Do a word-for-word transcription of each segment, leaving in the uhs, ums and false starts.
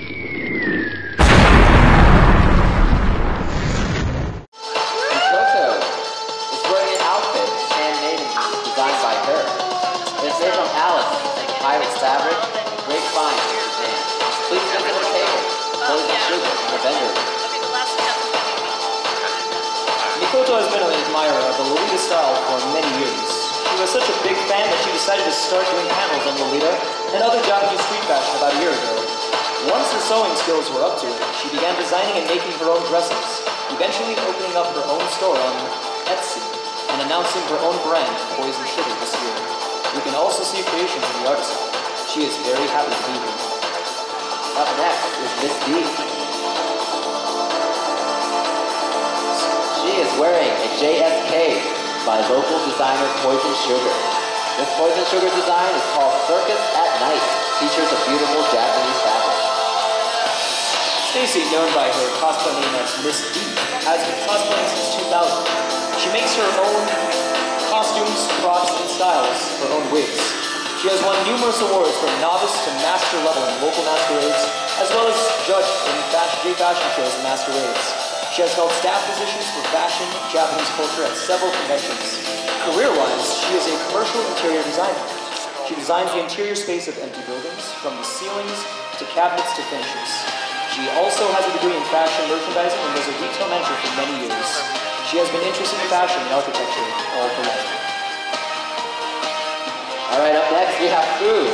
is wearing an outfit handmade and designed by her. It's made from Alice, pirate fabric, great finds in Japan. Please visit the table, clothes and sugar, and the vendor. Mikoto has been an admirer of the Lolita style for many years. She was such a big fan that she decided to start doing panels on Lolita and other Japanese street fashion about a year ago. Once her sewing skills were up to it, she began designing and making her own dresses, eventually opening up her own store on Etsy and announcing her own brand, Poison Sugar, this year. You can also see creations in the artist. She is very happy to be here. Up next is Miss D. She is wearing a J S K by local designer Poison Sugar. This Poison Sugar design is called Circus at Night. Features a beautiful Japanese fabric. Stacy, known by her cosplay name as Miss D, has been cosplaying since two thousand. She makes her own costumes, props, and styles, her own wigs. She has won numerous awards from novice to master level in local masquerades, as well as judged in J fashion shows and masquerades. She has held staff positions for fashion, Japanese culture at several conventions. Career-wise, she is a commercial interior designer. She designs the interior space of empty buildings, from the ceilings to cabinets to finishes. She also has a degree in fashion merchandising and was a retail manager for many years. She has been interested in fashion and architecture all her life. Alright, up next we have Fu.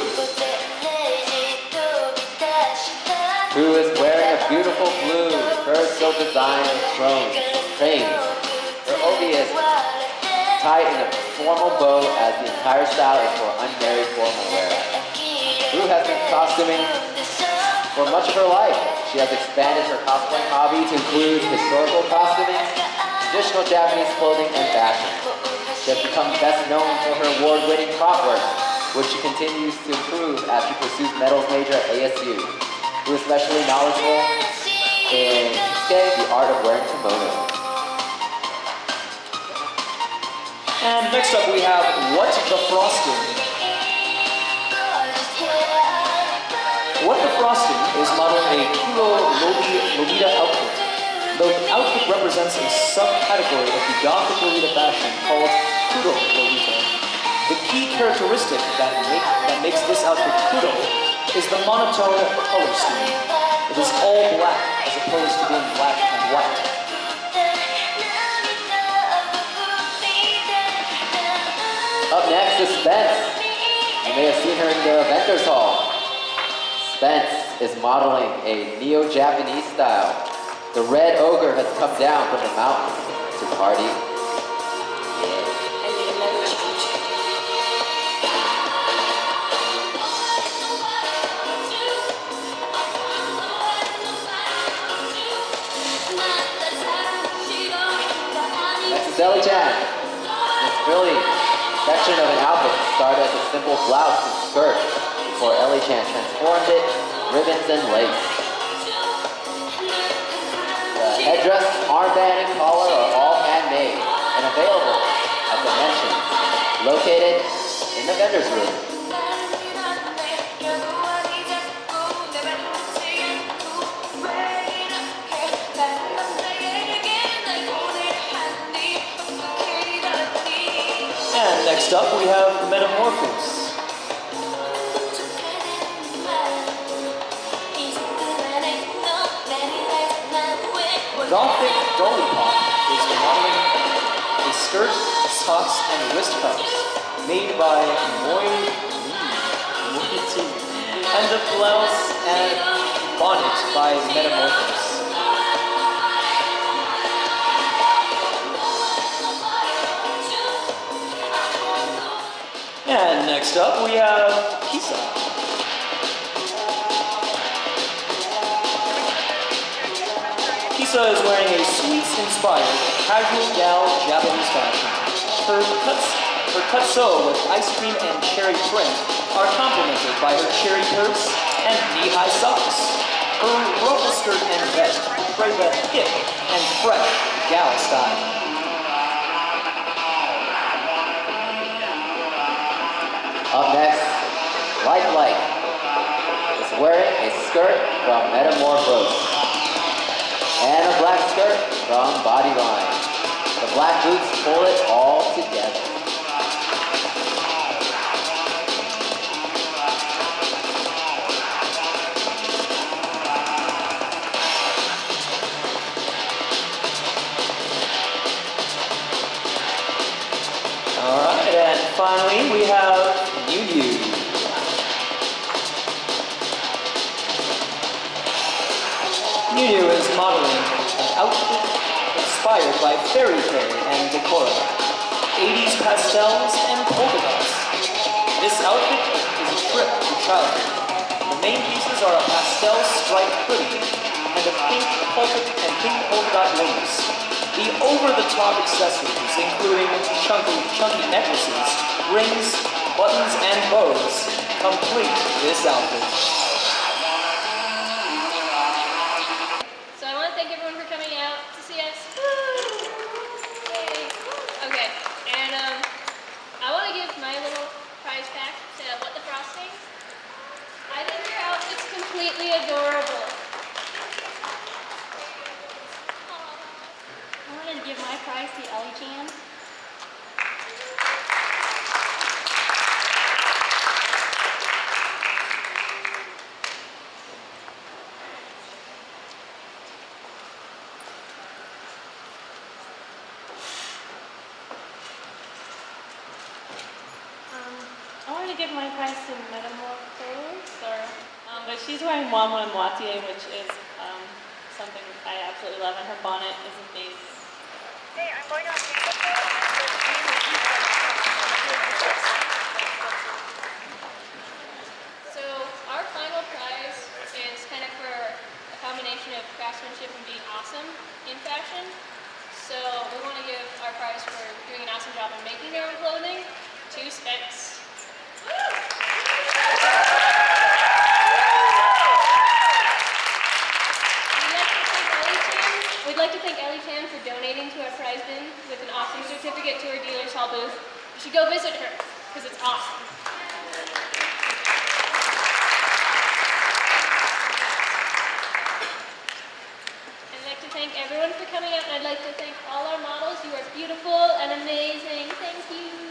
Fu is wearing a beautiful blue fur silk design throne, train. Her obi is tied in a formal bow as the entire style is for unmarried formal wear. Fu has been costuming for much of her life. She has expanded her cosplaying hobby to include historical costuming, traditional Japanese clothing, and fashion. She has become best known for her award-winning prop work, which she continues to improve as she pursues medals major at A S U. Who is especially knowledgeable in the art of wearing kimono. And next up we have What the Frosting. What the Frosting is modeling a kuro lolita outfit. The outfit represents a subcategory of the Gothic Lolita fashion called kuro lolita. The key characteristic that, make, that makes this outfit kuro is the monotone color scheme. It is all black as opposed to being black and white. Up next is Spence. You may have seen her in the vendor's hall. Spence is modeling a neo-Japanese style. The red ogre has come down from the mountain to party. Next is Elychan. This frilly section of an outfit started as a simple blouse and skirt before Elychan transformed it, ribbons and lace. The headdress, armband, and collar are all handmade and available at dimensions located in the vendor's room. And next up we have Metamorphose. Gothic Dollypop is modeling a skirt, socks, and wrist cuffs made by Moitie, Moitie, and a blouse and bonnet by Metamorphose. And next up we have Kisa. Kisa is wearing a sweets-inspired, casual gal Japanese fashion. Her cuts, her cut sew with ice cream and cherry print are complemented by her cherry purse and knee-high socks. Her ruffle skirt and vest portray the hip and fresh gal style. Up next, Lifelike. This wearing a skirt from Metamorphose and a black skirt from Bodyline. The black boots pull it all together. Alright, and finally we have NyuNyu. NyuNyu is modeling an outfit inspired by fairy tale and decora, eighties pastels and polka dots. This outfit is a trip to childhood. The main pieces are a pastel striped hoodie and a pink polka and pink polka dot wings. The over-the-top accessories, including chunky, chunky necklaces, rings, buttons, and bows, complete this outfit. So I want to thank everyone for coming out to see us. Yay. Okay, and um, I want to give my little prize pack to What the Frosting. I think your outfit's completely adorable. I want to give my prize to Elychan. I want to give my prize to Metamorphose, or, um, but she's wearing Moitie, which is um, something I absolutely love, and her bonnet is amazing. Hey, I'm going on. So our final prize is kind of for a combination of craftsmanship and being awesome in fashion. So we want to give our prize for doing an awesome job in making their own clothing to Spence. We'd like to thank Elychan for donating to our prize bin with an awesome certificate to her dealer's hall booth. You should go visit her, because it's awesome. I'd like to thank everyone for coming out, and I'd like to thank all our models. You are beautiful and amazing. Thank you.